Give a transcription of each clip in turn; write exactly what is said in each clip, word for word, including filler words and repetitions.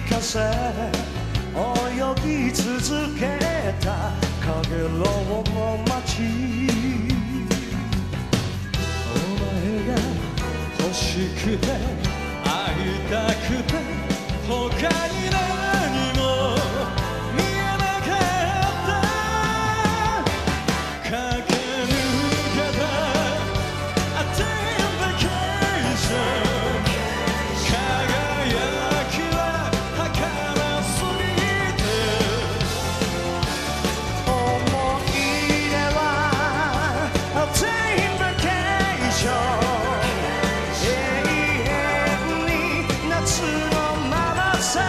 かせ泳ぎ続けたかげろうの街、お前が欲しくて会いたくて他に何も見えなかった駆け抜けた A day on vacation 輝きは儚すぎて思い出は A day on vacation 永遠に夏のままさ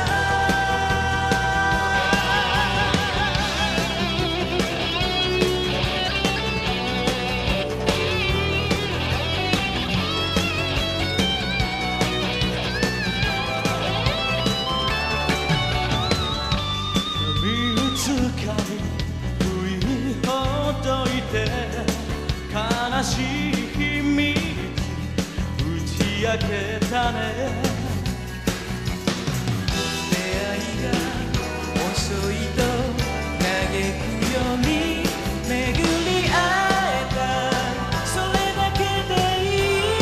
波打つかに振りほどいて悲しい秘密打ち明けたね出会いが遅いと嘆くように巡り会えたそれだけでい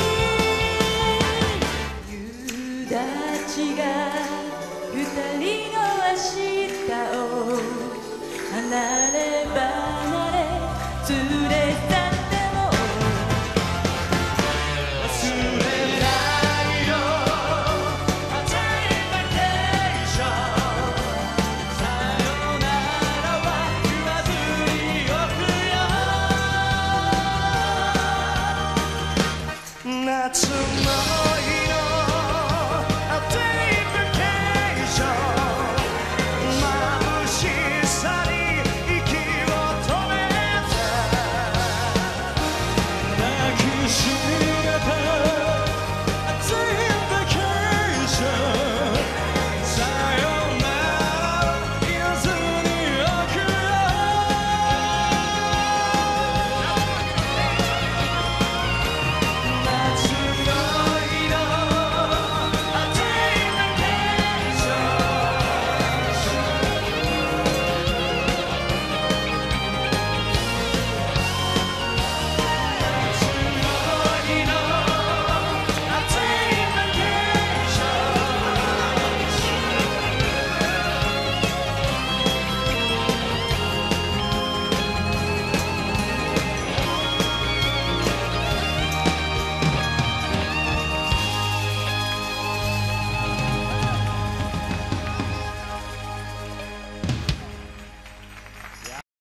い夕立が二人の明日を離れ離れ